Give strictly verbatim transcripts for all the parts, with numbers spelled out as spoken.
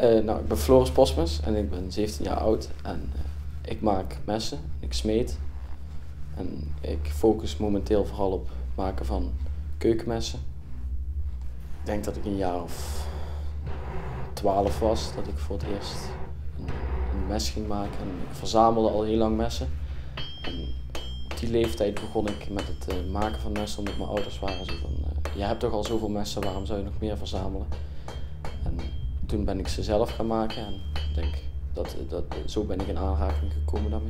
Uh, nou, ik ben Floris Posmes en ik ben zeventien jaar oud en uh, ik maak messen, ik smeed en ik focus momenteel vooral op het maken van keukenmessen. Ik denk dat ik een jaar of twaalf was dat ik voor het eerst een, een mes ging maken en ik verzamelde al heel lang messen. En op die leeftijd begon ik met het uh, maken van messen omdat mijn ouders waren zo van, uh, je hebt toch al zoveel messen, waarom zou je nog meer verzamelen? En toen ben ik ze zelf gaan maken en ik denk dat, dat zo ben ik in aanraking gekomen daarmee.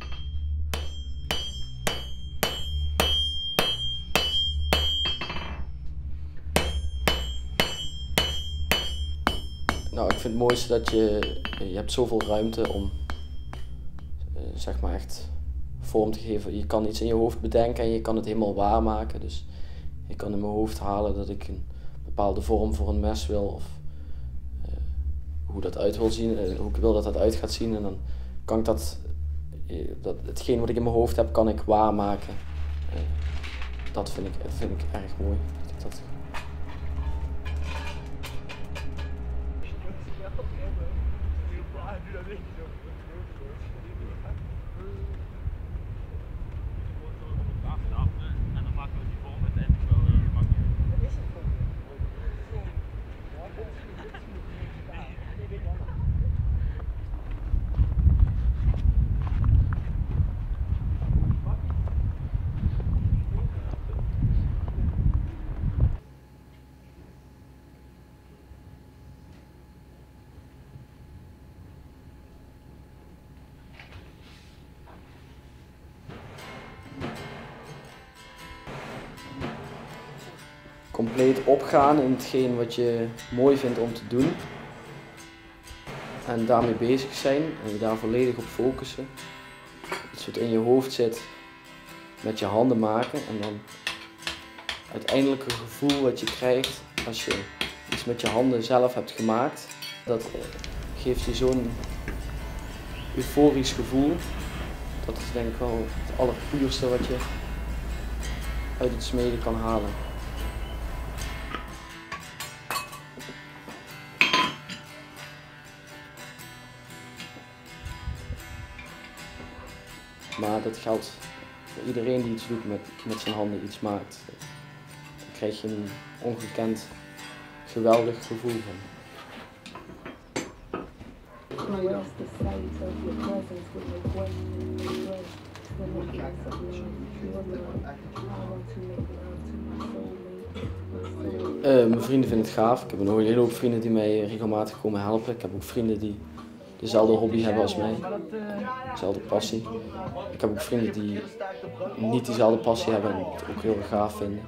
Nou, ik vind het mooiste dat je, je hebt zoveel ruimte om uh, zeg maar echt vorm te geven. Je kan iets in je hoofd bedenken en je kan het helemaal waarmaken. Dus ik kan in mijn hoofd halen dat ik een bepaalde vorm voor een mes wil of uh, hoe dat uit wil zien, uh, hoe ik wil dat dat uit gaat zien. En dan kan ik dat, uh, dat hetgeen wat ik in mijn hoofd heb, kan ik waarmaken. Uh, dat vind ik, dat vind ik erg mooi. Dat compleet opgaan in hetgeen wat je mooi vindt om te doen. En daarmee bezig zijn en je daar volledig op focussen. Iets wat in je hoofd zit, met je handen maken en dan uiteindelijk een gevoel wat je krijgt als je iets met je handen zelf hebt gemaakt. Dat geeft je zo'n euforisch gevoel. Dat is denk ik wel het allerpuurste wat je uit het smeden kan halen. Maar dat geldt voor iedereen die iets doet met, met zijn handen, iets maakt. Daar krijg je een ongekend, geweldig gevoel van. Uh, mijn vrienden vinden het gaaf. Ik heb een hele hoop vrienden die mij regelmatig komen helpen. Ik heb ook vrienden die dezelfde hobby hebben als mij, dezelfde passie. Ik heb ook vrienden die niet diezelfde passie hebben en het ook heel gaaf vinden.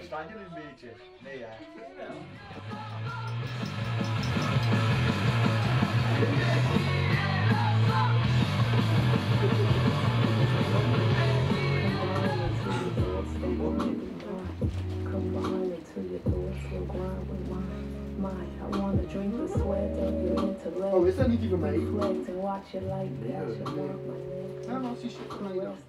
Oh, is dat niet die van mij? Ja, maar als die shit van mij dan.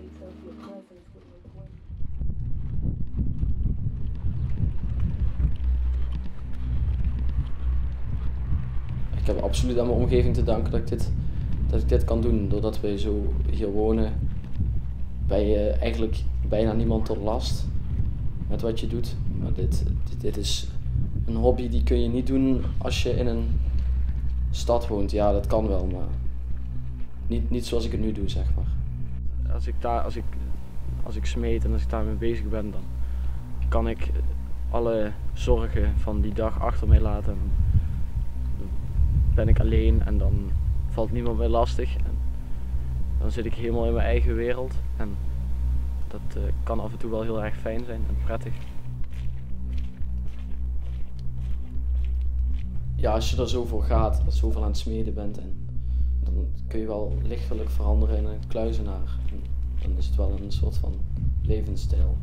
Ik heb absoluut aan mijn omgeving te danken dat ik dit, dat ik dit kan doen. Doordat wij zo hier wonen, ben je eigenlijk bijna niemand tot last met wat je doet. Maar dit, dit, dit is een hobby die kun je niet doen als je in een stad woont. Ja, dat kan wel, maar niet, niet zoals ik het nu doe, zeg maar. Als ik, daar, als, ik, als ik smeed en als ik daarmee bezig ben, dan kan ik alle zorgen van die dag achter mij laten. Dan ben ik alleen en dan valt niemand mij lastig. En dan zit ik helemaal in mijn eigen wereld en dat uh, kan af en toe wel heel erg fijn zijn en prettig. Ja, als je er zo voor gaat, als je zoveel aan het smeden bent, en dan kun je wel lichtelijk veranderen in een kluizenaar. En dan is het wel een soort van levensstijl.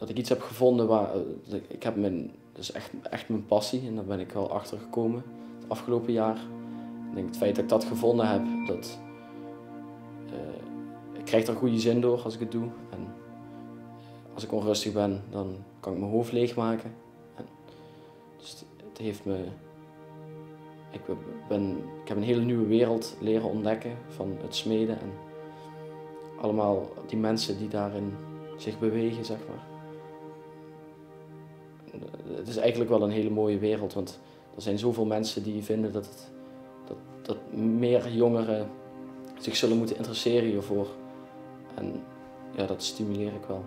dat ik iets heb gevonden waar, uh, ik heb mijn, dat is echt, echt mijn passie en daar ben ik wel achter gekomen het afgelopen jaar. Ik denk het feit dat ik dat gevonden heb, dat uh, ik krijg er goede zin door als ik het doe. En als ik onrustig ben, dan kan ik mijn hoofd leegmaken. En dus het, het heeft me, ik, ben, ik heb een hele nieuwe wereld leren ontdekken van het smeden en allemaal die mensen die daarin zich bewegen, zeg maar. Het is eigenlijk wel een hele mooie wereld, want er zijn zoveel mensen die vinden dat, het, dat, dat meer jongeren zich zullen moeten interesseren hiervoor. En ja, dat stimuleer ik wel.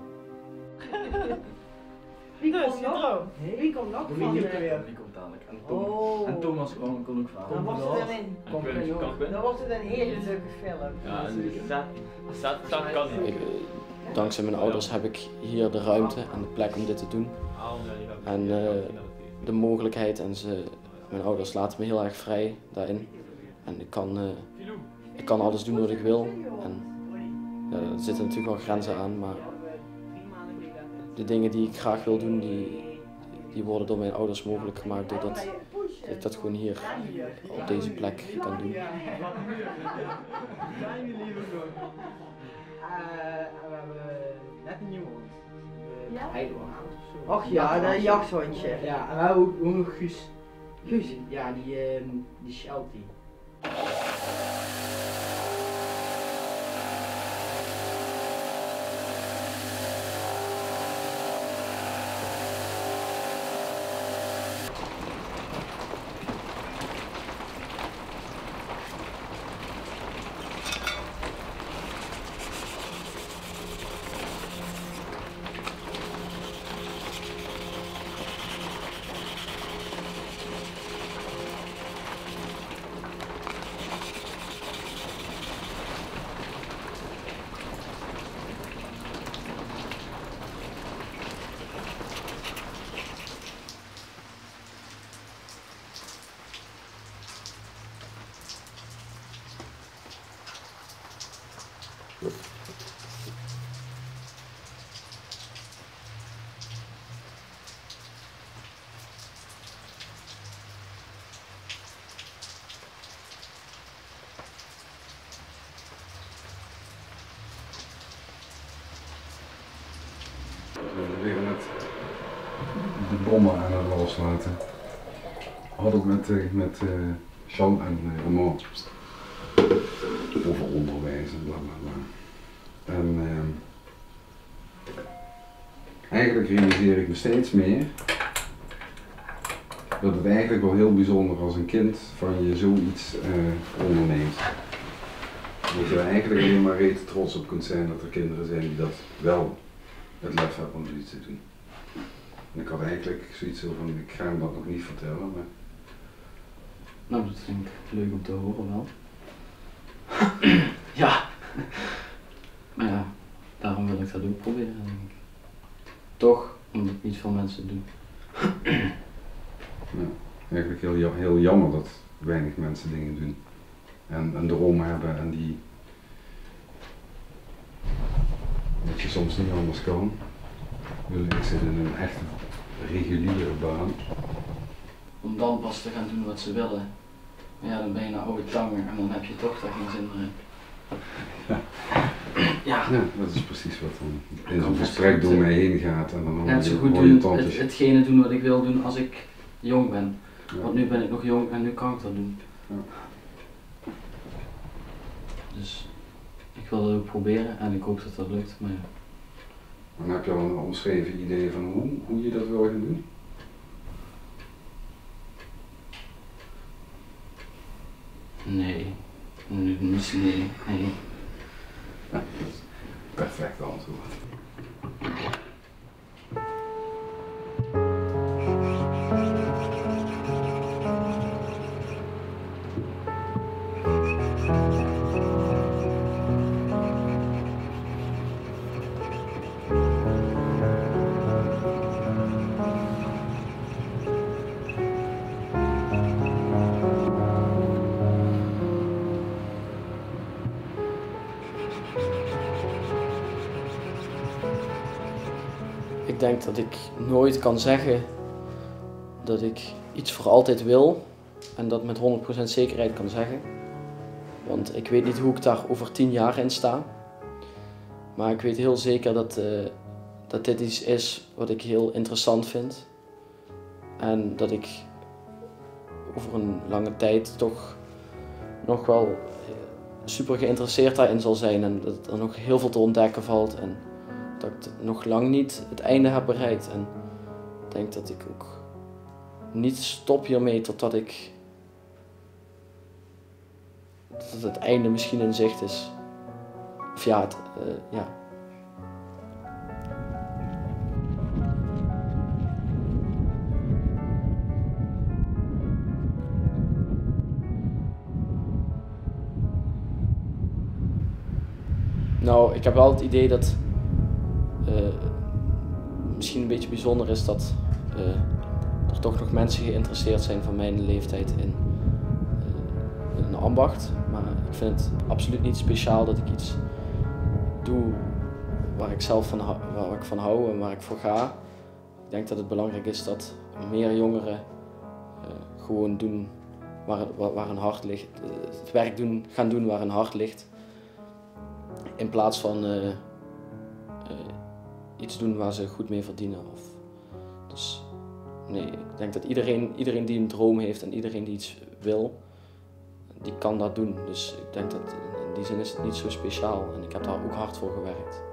Wie komt nog? Wie komt nog van? Wie komt dadelijk? En Thomas. Oh. En Thomas kon, kon ook Dan vragen. wordt het een, En Quinn kan Quinn. dan wordt het een hele leuke film. Ja, en zet, zet, zet kan Ik, niet. eh, dankzij mijn ouders heb ik hier de ruimte en de plek om dit te doen. En uh, de mogelijkheid en ze, mijn ouders laten me heel erg vrij daarin. En ik kan, uh, ik kan alles doen wat ik wil. En ja, er zitten natuurlijk wel grenzen aan, maar de dingen die ik graag wil doen, die, die worden door mijn ouders mogelijk gemaakt doordat dat ik dat gewoon hier op deze plek kan doen. Uh, we hebben net een nieuw hond. Ja? Heidelberg. Och ja, dat jachthondje. Ja, en we hebben ook, ook nog Guus. Guus? Ja, die, uh, die Sheltie. We liggen net de bommen aan het loslaten. We hadden het met, uh, met uh, Jean en uh, Amand over onderwijs en bla bla bla. En uh, eigenlijk realiseer ik me steeds meer dat het eigenlijk wel heel bijzonder als een kind van je zoiets uh, onderneemt. Dat je er eigenlijk alleen maar rete trots op kunt zijn dat er kinderen zijn die dat wel het lef hebben om zoiets te doen. En ik had eigenlijk zoiets van, ik ga hem dat nog niet vertellen, maar... Nou, dat vind ik leuk om te horen wel. Ja. Maar ja, daarom wil ik dat ook proberen, denk ik. Toch, omdat niet veel mensen doen. Ja, eigenlijk heel, heel jammer dat weinig mensen dingen doen. En een droom hebben en die... dat je soms niet anders kan. Ik zit in een echt reguliere baan. Om dan pas te gaan doen wat ze willen. Maar ja, dan ben je een oude tanger en dan heb je toch daar geen zin meer in. Ja. Ja. Ja, dat is precies wat dan in zo'n gesprek door mij heen gaat en dan hoor Net zo je, goed hoor je doen, tantes. het, hetgene doen wat ik wil doen als ik jong ben. Ja. Want nu ben ik nog jong en nu kan ik dat doen. Ja. Dus ik wil het ook proberen en ik hoop dat dat lukt. Maar ja. Dan heb je al een omschreven idee van hoe, hoe je dat wil gaan doen? Nee, nu niet, nee, nee. Ja, perfect antwoord. denk dat ik nooit kan zeggen dat ik iets voor altijd wil en dat met honderd procent zekerheid kan zeggen. Want ik weet niet hoe ik daar over tien jaar in sta. Maar ik weet heel zeker dat, uh, dat dit iets is wat ik heel interessant vind. En dat ik over een lange tijd toch nog wel super geïnteresseerd daarin zal zijn. En dat er nog heel veel te ontdekken valt. En dat ik nog lang niet het einde heb bereikt. En ik denk dat ik ook niet stop hiermee totdat ik dat het einde misschien in zicht is. Of ja, het, uh, ja. Nou, ik heb wel het idee dat uh, misschien een beetje bijzonder is dat uh, er toch nog mensen geïnteresseerd zijn van mijn leeftijd in, uh, in een ambacht. Maar ik vind het absoluut niet speciaal dat ik iets doe waar ik zelf van, waar ik van hou en waar ik voor ga. Ik denk dat het belangrijk is dat meer jongeren uh, gewoon doen waar, waar, waar hun hart ligt. Uh, het werk doen, gaan doen waar hun hart ligt. In plaats van uh, uh, iets doen waar ze goed mee verdienen. Of, dus nee, ik denk dat iedereen, iedereen die een droom heeft en iedereen die iets wil, die kan dat doen. Dus ik denk dat in die zin is het niet zo speciaal en ik heb daar ook hard voor gewerkt.